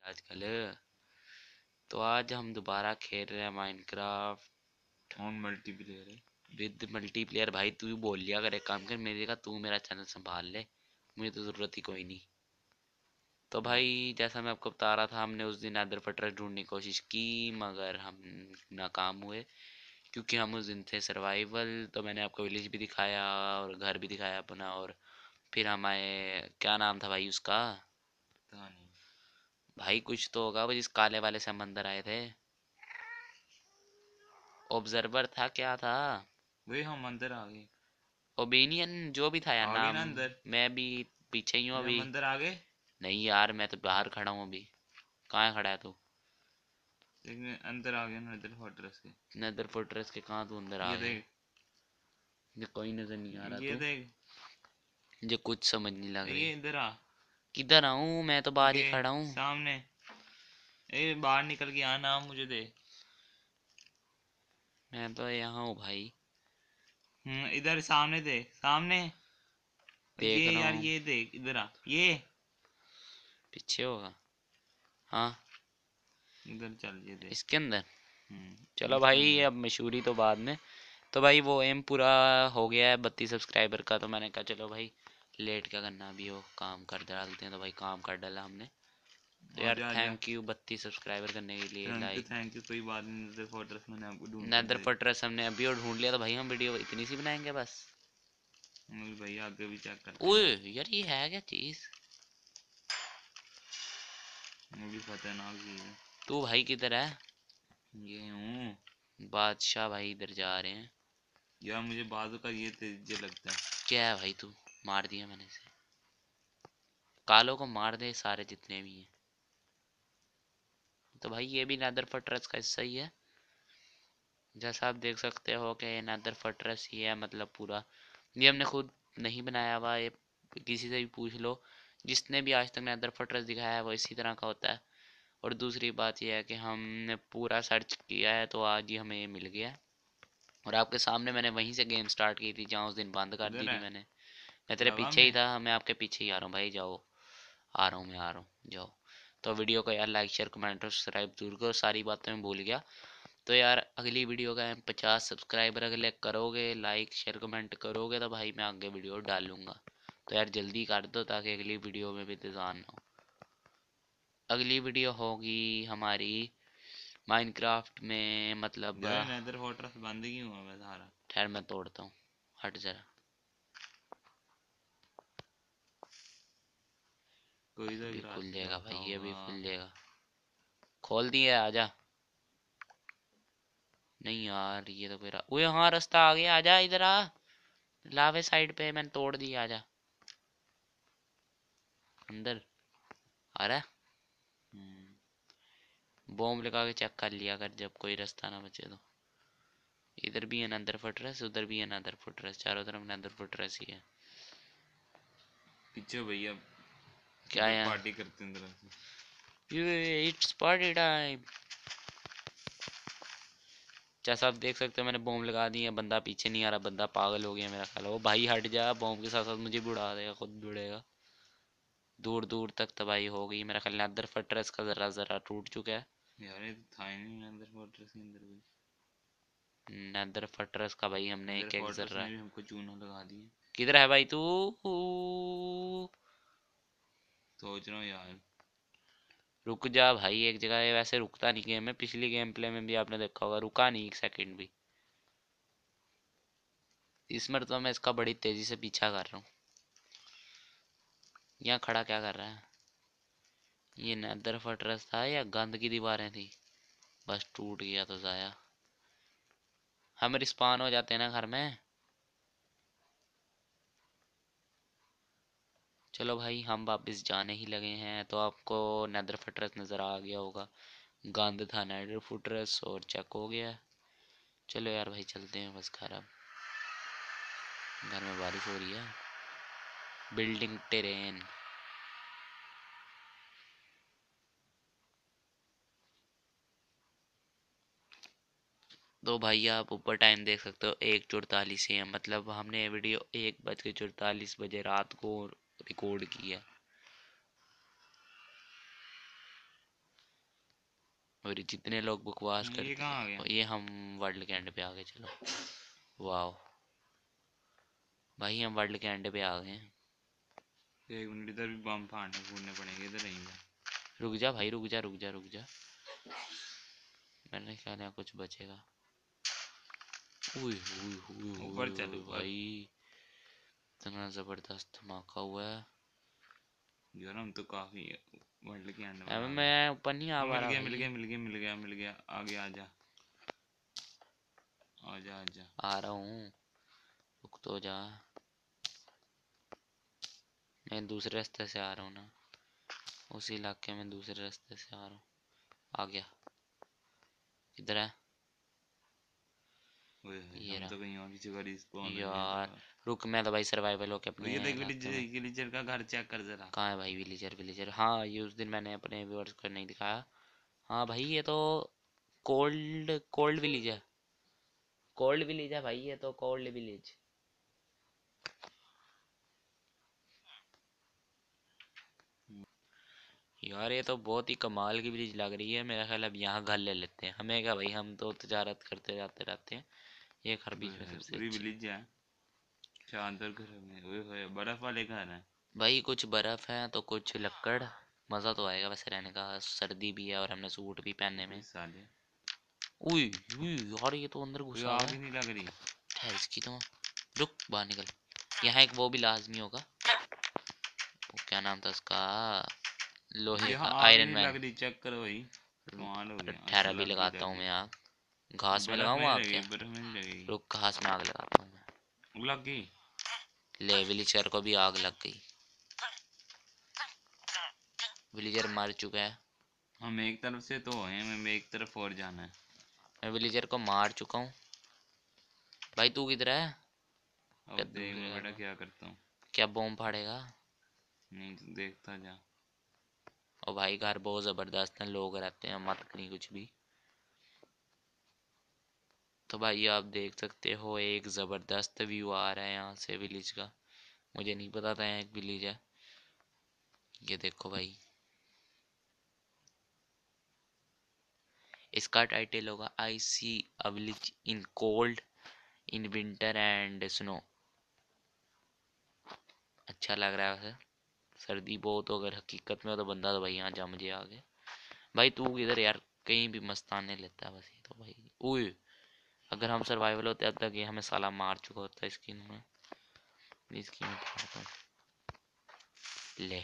आजकल। तो आज हम दोबारा खेल रहे हैं माइनक्राफ्ट ऑन मल्टीप्लेयर है। With multiplayer. भाई तू ही बोल लिया, अगर एक काम कर मेरे का, तू मेरा चैनल संभाल ले, मुझे तो जरूरत ही कोई नहीं। तो भाई जैसा मैं आपको बता रहा था, हमने उस दिन नेदर फॉरेस्ट ढूंढने की कोशिश की, मगर हम नाकाम हुए, क्योंकि हम उस दिन थे सर्वाइवल। तो मैंने आपको विलेज भी दिखाया और घर भी दिखाया अपना, और फिर हम आए, क्या नाम था भाई उसका, पता नहीं। भाई कुछ तो होगा वो जिस काले वाले से हम अंदर आए थे, ऑब्जर्वर था, क्या था, वही हम अंदर आ गए। ओबेनियन, जो भी था यार आ गए नाम। ना अंदर। मैं भी पीछे ही हूँ अरे अभी। हम अंदर आ गए। नहीं यार, मैं तो बाहर खड़ा हूँ अभी। कहाँ खड़ा है तू? लेकिन अंदर आ गए ना इधर फोर्ट्रेस के। नेदर फोर्ट्रेस के कहाँ? तू अंदर आ ये गया? देख। मुझे कोई नजर नहीं आ रहा। ये तू, देख। मुझे कुछ समझ नहीं लग रही। ये इधर आ। किधर आऊँ? मैं तो बाहर ही ये खड़ा हूँ। सामने। ए बाहर निकल के आना, मुझे दे। मैं तो यहाँ हूँ भाई। इधर सामने दे, सामने। देख ये रहा यार, हूँ। ये देख, इधर आ ये। पीछे होगा। हाँ, इधर चल, ये देख। इसके अंदर। चलो इसके भाई, अंदर। अब मशहूरी तो बाद में। तो भाई वो एम पूरा हो गया है 32 सब्सक्राइबर का, तो मैंने कहा चलो भाई, लेट क्या करना, अभी वो काम कर डालते हैं। तो भाई काम कर डाला हमने। तो यार आजा आजा। थैंक यू 32 सब्सक्राइबर करने के लिए, लाइक। थैंक यू, कोई बात नहीं। इधर फोर्ट्रेस मैंने आपको ढूंढ कर नेदर दे दी। फोर्ट्रेस हमने अभी और ढूंढ लिया, तो भाई हम वीडियो इतनी सी बनाएंगे बस। भैया आगे भी चेक करते ओए हैं। यार, ये है क्या चीज? वो भी खतरनाक चीज है। तू भाई किधर है? ये हूँ। बादशाह भाई इधर जा रहे हैं। यार मुझे बाजू का ये तेज लगता है। क्या है भाई? तू, मार दिया मैंने इसे। कालों को मार दे सारे जितने भी हैं। तो भाई ये भी नेदर फोर्ट्रेस का हिस्सा ही है, जैसा आप देख सकते हो कि ये नेदर फोर्ट्रेस ही है, मतलब पूरा। ये हमने खुद नहीं बनाया हुआ, ये किसी से भी पूछ लो, जिसने भी आज तक नेदर फोर्ट्रेस दिखाया है वो इसी तरह का होता है। और दूसरी बात यह है कि हमने पूरा सर्च किया है, तो आज ही हमें ये मिल गया। और आपके सामने मैंने वहीं से गेम स्टार्ट की थी जहाँ उस दिन बंद कर दी किधर थी है? मैंने। मैं तेरे लवा पीछे ही में। था, मैं आपके पीछे ही आ रहा हूँ भाई, जाओ। आ रहा हूँ, मैं आ रहा हूँ, जाओ। तो वीडियो को यार लाइक शेयर कमेंट और सब्सक्राइब जरूर करो, सारी बातें मैं भूल गया। तो यार अगली वीडियो का 50 सब्सक्राइबर अगले करोगे, लाइक शेयर कमेंट करोगे, तो भाई मैं आगे वीडियो डालूंगा। तो यार जल्दी कर दो ताकि अगली वीडियो में भी इंतजार ना हो। अगली वीडियो होगी हमारी माइनक्राफ्ट में, मतलब यार नेदर फोर्ट्रेस बंद क्यों हुआ? मैं सारा। ठहर मैं तोड़ता हूँ, हट जरा। कोई तो अभी एक खुल रास्ता जाएगा होता भाई, ये अभी होगा। खुल जाएगा। खोल दिए, आजा। नहीं यार, ये तो मेरा, ओए हाँ रास्ता आ गया, आजा इधर आ। लावे साइड पे मैंने तोड़ दिया, आजा अंदर। आ रहा है? बॉम्ब लगा के चेक कर लिया कर, जब कोई रास्ता ना बचे तो। इधर भी है नंदर फोर्ट्रेस, उधर भी है नंदर फोर्ट्रेस, चारों तरफ नंदर फोर्ट्रेस ही है। पीछे भैया। क्या इधर है? पार्टी करते हैं तरह से। ये इट्स पार्टी टाइम। जैसा आप देख सकते हो मैंने बॉम्ब लगा दी है, बंदा पीछे नहीं आ रहा, बंदा पागल हो गया मेरा ख्याल है। वो भाई हट जा, बॉम्ब के साथ साथ मुझे भी उड़ा देगा, खुद भी उड़ेगा। दूर दूर तक तबाही हो गई मेरा ख्याल। नंदर फोर्ट्रेस का जरा जरा टूट चुका है। यार ये तो था ही नहीं अंदर फोर्ट्रेस के अंदर भी। नंदर फोर्ट्रेस का भाई हमने अंदर एक एक फोर्ट्रेस जरा। ने भी हमको चूना लगा दिया। किधर है भाई तू? सोच रहा हूँ यार। रुक जा भाई एक जगह, ये वैसे रुकता नहीं गेम में, पिछली गेम प्ले में भी आपने देखा होगा रुका नहीं एक सेकंड भी। इस मरतबा मैं इसका बड़ी तेजी से पीछा कर रहा हूँ। यहाँ खड़ा क्या कर रहा है? ये नदर फटरस था या गंद की दीवारें थी? बस टूट गया तो जाया। हम रिस्पॉन हो जाते हैं ना घर में। चलो भाई हम वापस जाने ही लगे हैं, तो आपको नदर फटरस नज़र आ गया होगा। गंद था नदर फटरस और चेक हो गया। चलो यार भाई चलते हैं बस घर अब। घर में बारिश हो रही है। Building terrain. तो भाई आप ऊपर टाइम देख सकते हो, 1:44 है, मतलब हमने वीडियो 1:44 रात को रिकॉर्ड की है। और जितने लोग बकवास ये करते कहाँ आ गया? हैं, ये हम वर्ल्ड के एंड पे आ गए। चलो वाह भाई, हम वर्ल्ड के एंड पे आ गए हैं। एक मिनट, इधर भी बम फाड़ने फूटने पड़ेंगे, इधर रहेंगे। रुक जा भाई, रुक जा रुक जा रुक जा, मैंने ख्याल है कुछ बचेगा। उई उई उई उई ऊपर चल उई ऊपर। भाई, इतना जबरदस्त धमाका हुआ है। यार हम तो काफी वर्ल्ड के एंड में अब आ गए। मैं ऊपर नहीं आ वो पा मिल रहा गया मिल भाई। गया मिल गया मिल गया मिल गया, आगे आजा आजा आजा। आ रहा हूँ, रुक तो जा, मैं दूसरे रास्ते से आ रहा हूँ ना, उसी इलाके में दूसरे रास्ते से आ रहा हूँ। आ गया, किधर है? ओए ये हम रहा। तो कहीं और की जगह रिस्पॉन हो गए तो। यार रुक, मैं तो भाई सर्वाइवल होके वो अपने ये देख इलाके में। विलेजर का घर चेक कर जरा। कहाँ है भाई विलेजर? विलेजर, हाँ ये उस दिन मैंने अपने व्यूअर्स को नहीं दिखाया। हाँ भाई ये तो कोल्ड कोल्ड विलेज है, कोल्ड विलेज है भाई, ये तो कोल्ड विलेज। यार ये तो बहुत ही कमाल की ब्रिज लग रही है, मेरा ख्याल अब यहाँ घर ले लेते हैं। हमें क्या भाई, हम तो तजारत करते जाते रहते हैं, ये घर बीच में सबसे पूरी अच्छी। विलेज है, शानदार घर में। ओए होए बर्फ वाले घर हैं। भाई कुछ बर्फ है तो कुछ लकड़, मज़ा तो आएगा वैसे रहने का, सर्दी भी है और हमने सूट भी पहनने अबे में। साले। उई उई यार, ये तो अंदर कोई घुसा हुआ आग है। ही नहीं लग रही। ठहर, इसकी तो रुक, बाहर निकल। यहाँ एक वो भी लाजमी होगा, वो क्या नाम था उसका, लोहे यहाँ का, आग आयरन नहीं मैन। लग रही, चेक करो भाई। कमाल हो गया, ठहर अच्छा अभी लग गई लगाता लग हूँ गई। मैं आग, घास में बर्फ में लगाऊँ नहीं आग लगेगी, क्या? बर्फ में नहीं लगेगी। रुक, घास में आग लगाता हूँ मैं। लग गई। ले, विलीचर को भी आग लग गई, विलीजर मर चुका है। हम एक तरफ से तो हैं, हमें एक तरफ और जाना है। मैं विलीजर को मार चुका हूँ। भाई तू किधर है? क्या अब देख दूसरे मैं बेटा घर? क्या करता हूँ। क्या बॉम्ब फाड़ेगा? नहीं तो देखता जा। और भाई घर बहुत जबरदस्त है, लोग रहते हैं, मत करी कुछ भी। तो भाई आप देख सकते हो, एक जबरदस्त व्यू आ रहा है यहाँ से विलेज का। मुझे नहीं पता था यहाँ एक विलेज है। ये देखो भाई, इसका टाइटल होगा I see a village in cold in winter and snow. अच्छा लग रहा है वैसे, सर्दी बहुत हो, अगर हकीकत में हो तो बंदा तो भाई यहाँ जा मुझे आगे। भाई तू किधर यार, कहीं भी मस्ताने लेता है बस ये तो भाई। ओए, अगर हम सर्वाइवल होते अब तक ये हमें साला मार चुका होता है स्किन में। इसकी मैं फाड़ता हूँ। ले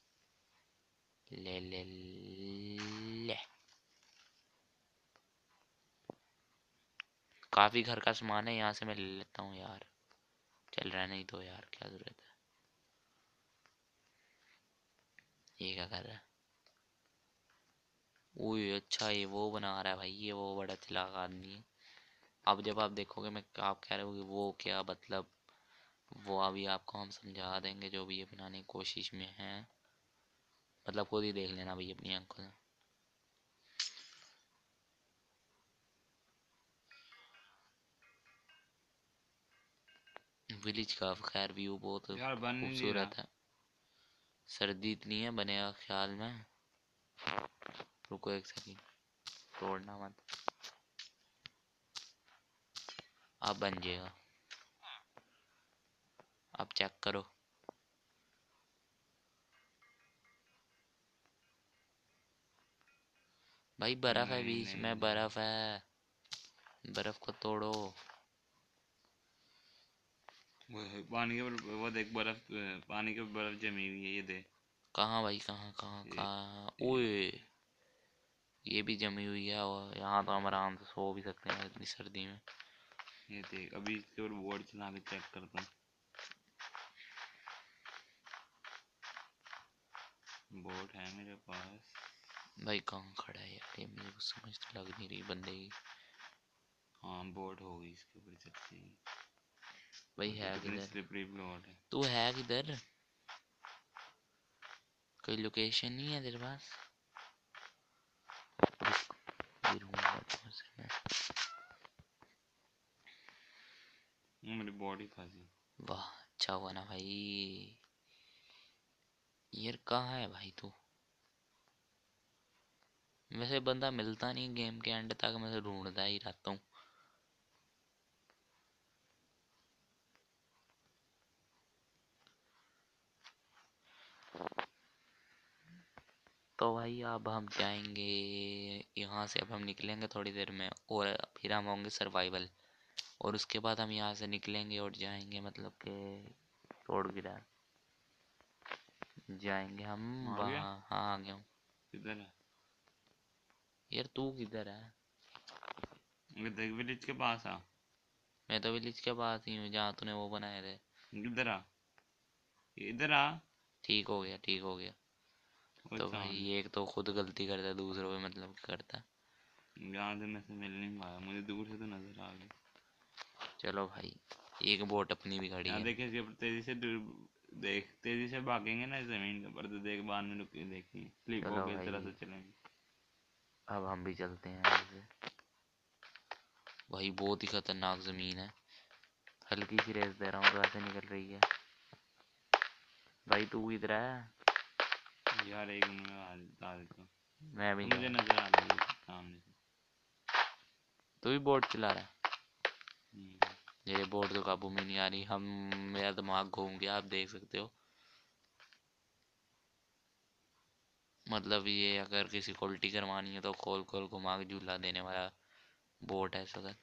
ले ले ले, काफी घर का सामान है यहाँ से, मैं ले लेता हूँ यार। चल रहा है नहीं तो यार, क्या जरूरत है। ये क्या कर रहा है? ओए अच्छा, ये वो बना रहा है भाई, ये वो बड़ा चालाक आदमी है। अब जब आप देखोगे मैं, आप कह रहे हो वो क्या मतलब, वो अभी आपको हम समझा देंगे, जो भी ये बनाने की कोशिश में है। मतलब खुद ही देख लेना भाई अपनी आंखों से। विलेज का खैर व्यू बहुत यार बन ही नहीं रहा। खूबसूरत है। सर्दी इतनी है, बनेगा ख्याल में। रुको एक सेकंड, तोड़ना मत, अब बन जाएगा। अब चेक करो भाई, बर्फ है नहीं बीच नहीं में, नहीं। बर्फ है, बर्फ को तोड़ो। वो है, पानी के ऊपर वो देख बर्फ, पानी के ऊपर बर्फ जमी हुई है, ये देख। कहाँ भाई, कहाँ कहाँ ये, कहाँ? ये ओए, ये भी जमी हुई है, और यहाँ तो हम आराम से सो भी सकते हैं इतनी सर्दी में। ये देख, अभी इसके ऊपर बोर्ड चला के चेक करता हूँ। बोर्ड है मेरे पास। भाई कहाँ खड़ा है यार, ये मुझे कुछ समझ तो लग नहीं रही बंदे की। हाँ बोर्ड होगी इसके ऊपर चलती है। भाई वो तो है कितने किधर? स्लिपरी बोर्ड है। तू है किधर? कोई लोकेशन नहीं है तेरे पास? रुक, ढूंढता हूँ उसे मैं। वो मेरी बॉडी फंसी। वाह, अच्छा हुआ ना भाई। यार कहाँ है भाई तू? वैसे बंदा मिलता नहीं गेम के एंड तक, मैं तो ढूंढता ही रहता हूँ। तो भाई अब हम जाएंगे यहाँ से, अब हम निकलेंगे थोड़ी देर में, और फिर हम होंगे सर्वाइवल। और उसके बाद हम यहाँ से निकलेंगे और जाएंगे, मतलब कि रोड किधर जाएंगे हम आ गया? वहाँ। हाँ आ गया हूँ। किधर है? यार तू किधर है? देख विलेज के पास आ। मैं तो विलेज के पास ही हूँ जहाँ तूने वो बनाए थे। किधर आ? इधर आ। ठीक हो गया, ठीक हो गया। वो तो भाई सामने। एक तो खुद गलती करता है, दूसरों पे मतलब करता है। यहाँ से मैं से मिल नहीं पाया, मुझे दूर से तो नजर आ गई। चलो भाई, एक बोट अपनी भी खड़ी यहाँ है। देखे जब तेजी से दूर, देख तेजी से भागेंगे ना जमीन के ऊपर तो देख बाद में रुक के देखिए स्लिप चलो होके इस तरह भाई, से चलेंगे। अब हम भी चलते हैं ऐसे। भाई बहुत ही खतरनाक जमीन है। हल्की सी रेस दे रहा हूँ तो ऐसे निकल रही है। भाई तू इधर है? यार एक मिनट में आ देता हूँ। मैं भी तो जा मुझे रहा नजर आ रही है सामने से। हूँ। तू भी बोट चला रहा है? हम्म। मेरे बोट तो काबू में नहीं आ रही, हम मेरा दिमाग घूम गया, आप देख सकते हो। मतलब ये अगर किसी को उल्टी करवानी है तो खोल खोल घुमा के झूला देने वाला बोट है सदर।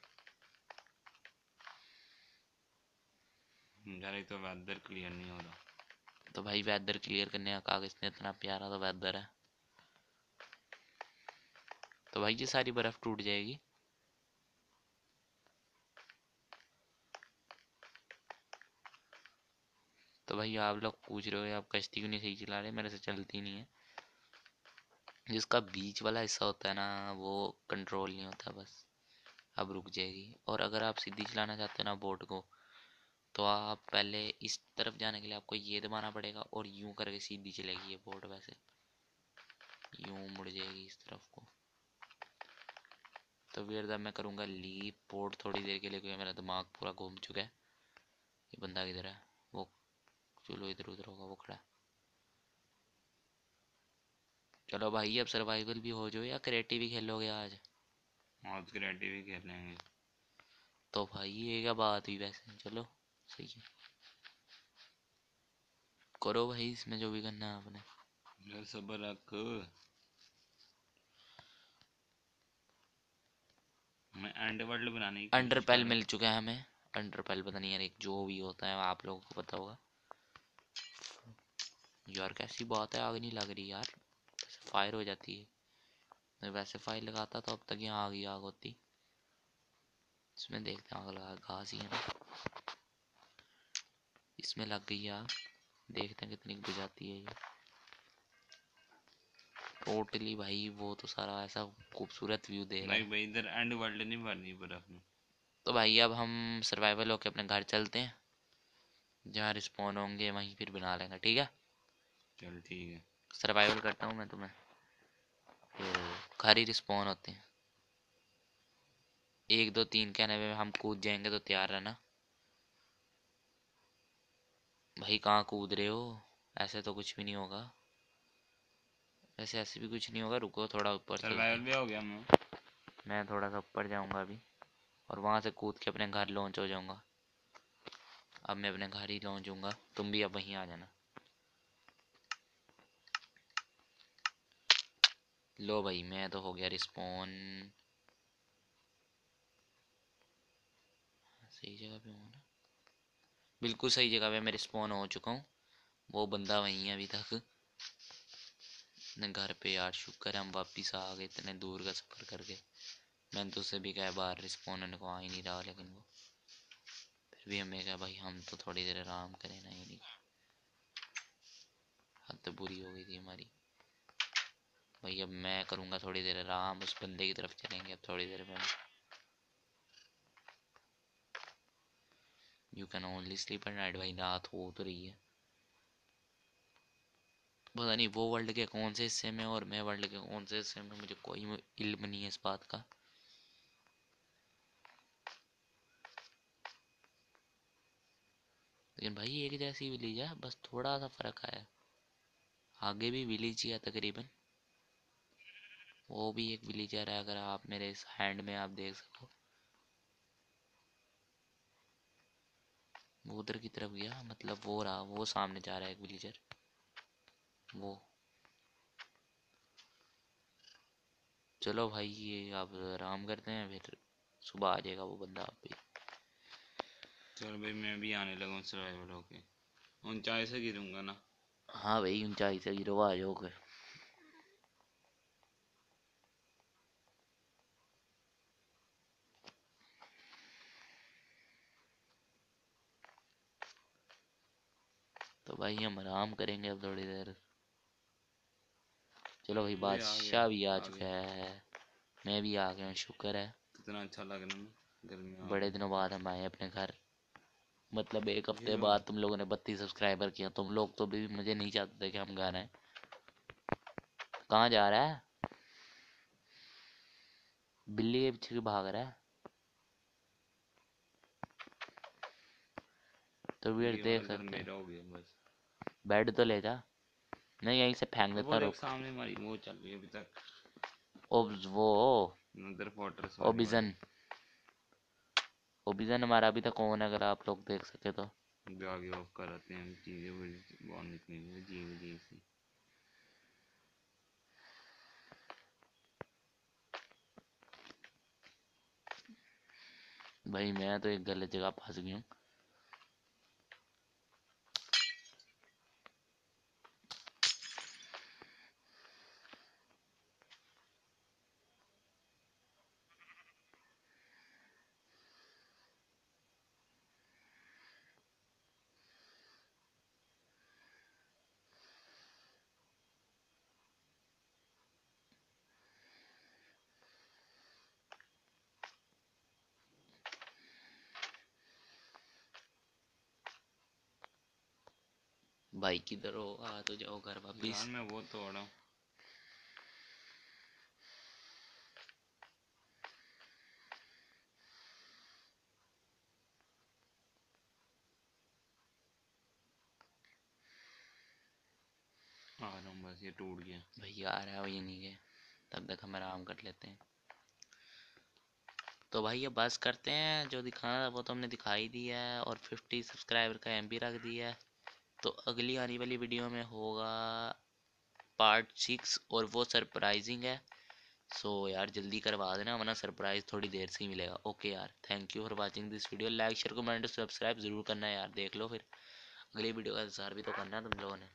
यार एक तो वेदर क्लियर नहीं हो रहा। तो भाई वेदर क्लियर करने का कागज ने इतना प्यारा तो वेदर है। तो भाई ये सारी बर्फ टूट जाएगी। तो भाई आप लोग पूछ रहे हो आप कश्ती क्यों नहीं सही चला रहे, मेरे से चलती नहीं है। जिसका बीच वाला हिस्सा होता है ना, वो कंट्रोल नहीं होता बस। अब रुक जाएगी। और अगर आप सीधी चलाना चाहते हो ना बोट को, तो आप पहले इस तरफ जाने के लिए आपको ये दबाना पड़ेगा, और यूं करके सीधी चलेगी ये बोट, वैसे यूं मुड़ जाएगी इस तरफ को। तो फिर जब मैं करूँगा लीप बोट थोड़ी देर के लिए, क्योंकि मेरा दिमाग पूरा घूम चुका है। ये बंदा किधर है? वो चलो इधर उधर होगा, वो खड़ा है। चलो भाई अब सर्वाइवल भी हो जाओ, या क्रिएटिव ही खेलोगे आज? आज क्रिएटिव ही खेल लेंगे। तो भाई ये क्या बात हुई वैसे, चलो सही है। करो भाई इसमें जो भी करना है आपने। यार सबर रख। मैं एंड वर्ल्ड बनाने की कोशिश कर अंडरपेल रहा मिल हूँ। चुका है हमें। अंडरपेल पता नहीं यार, एक जो भी होता है आप लोगों को पता होगा। यार कैसी बात है, आग नहीं लग रही यार, फायर हो जाती है। मैं वैसे फायर लगाता तो अब तक यहाँ आग ही आग होती। इसमें देखते हैं, आग लगा, घास ही है ना। इसमें लग गई आग, देखते हैं कितनी बुझाती है ये। टोटली भाई वो तो सारा ऐसा खूबसूरत व्यू दे रहा नहीं है। भाई इधर एंड वर्ल्ड नहीं भरनी बर्फ में। तो भाई अब हम सर्वाइवल होके अपने घर चलते हैं, जहाँ रिस्पॉन होंगे वहीं फिर बना लेंगे, ठीक है। चल ठीक है। सर्वाइवल करता हूँ मैं तुम्हें, फिर घर ही रिस्पॉन होते हैं। एक दो तीन कहने में हम कूद जाएंगे तो तैयार रहना। भाई कहाँ कूद रहे हो? ऐसे तो कुछ भी नहीं होगा। वैसे ऐसे भी कुछ नहीं होगा, रुको थोड़ा ऊपर चलते सर्वाइवल हैं। भी हो गया मैं। मैं थोड़ा सा ऊपर जाऊंगा अभी, और वहां से कूद के अपने घर लॉन्च हो जाऊंगा। अब मैं अपने घर ही लॉन्च होऊंगा, तुम भी अब वहीं आ जाना। लो भाई मैं तो हो गया रिस्पॉन। सही जगह पे हूँ ना? बिल्कुल सही जगह पे मैं रिस्पॉन हो चुका हूँ। वो बंदा वहीं है अभी तक अपने घर पे। यार शुक्र है हम वापिस आ गए इतने दूर का सफर करके। मैंने तो उससे भी कहा बाहर रिस्पॉन होने को आ ही नहीं रहा, लेकिन वो फिर भी हमें कहा भाई हम तो थोड़ी देर आराम करें ना, ये नहीं। हद तो बुरी हो गई थी हमारी। भाई अब मैं करूँगा थोड़ी देर आराम, उस बंदे की तरफ चलेंगे अब थोड़ी देर में। You can only sleep at night, भाई रात हो तो रही है। पता नहीं वो वर्ल्ड के कौन से हिस्से में और मैं वर्ल्ड के कौन से हिस्से में, मुझे कोई इल्म नहीं है इस बात का। लेकिन भाई एक जैसी विलेज है, बस थोड़ा सा फर्क आया। आगे भी विलेज ही है तकरीबन। वो भी एक विलेजर है, अगर आप मेरे इस हैंड में आप देख सको। वो उधर की तरफ गया, मतलब वो रहा, वो सामने जा रहा है एक विलेजर। वो चलो भाई, ये आप आराम करते हैं, फिर सुबह आ जाएगा वो बंदा आप भी। चल भाई, मैं भी आने लगा हूँ सर्वाइवल होके। ऊंचाई से गिरूंगा ना। हाँ भाई, ऊंचाई से गिरो, आ जाओगे। तो भाई हम आराम करेंगे अब थोड़ी देर। चलो भाई, ये आ गया, बादशाह भी आ आ चुका गया। है। मैं भी आ गया हूँ, शुक्र है। कितना अच्छा लग रहा है ना गर्मी में बड़े आके। दिनों बाद हम आए अपने घर। मतलब एक ये हफ्ते लो। बाद तुम लोगों ने 32 सब्सक्राइबर किया। तुम लोग तो भी मुझे नहीं चाहते थे कि हम घर आए। कहाँ जा रहा है? बिल्ली के पीछे क्यों भाग रहा है? तो फिर ये देख वाला घर सकते हैं। मेरा हो गया बस। बेड तो ले जा। नहीं, यहीं से फेंक अब वो देता, देख रुक। सामने हमारी वो चल रही है अभी तक। वो नदर फोर्ट्रेस वाली हमारी। ओबिजन। ओबिजन हमारा अभी तक ऑन है, अगर आप लोग देख सके तो। आगे ऑफ कर आते हैं हम, चीजें बड़ी बहुत निकली हुई है, अजीब अजीब सी। भाई मैं तो एक गलत जगह फंस गई हूँ। भाई किधर हो? आ तो जाओ घर यार वापिस। मैं वो तोड़ा हूँ। आ रहा हूँ बस, ये टूट गया। भैया आ रहा है, ये नहीं है। तब तक हम आराम कर लेते हैं। तो भाई ये बस करते हैं, जो दिखाना था वो तो हमने दिखा ही दिया है, और 50 सब्सक्राइबर का एम भी रख दिया है। तो अगली आने वाली वीडियो में होगा पार्ट 6, और वो सरप्राइजिंग है। सो यार जल्दी करवा देना, वरना सरप्राइज थोड़ी देर से ही मिलेगा। ओके यार, thank you for watching this video. Like share comment subscribe जरूर करना है यार, देख लो फिर। अगली वीडियो का इंतजार भी तो करना है तुम लोगों ने।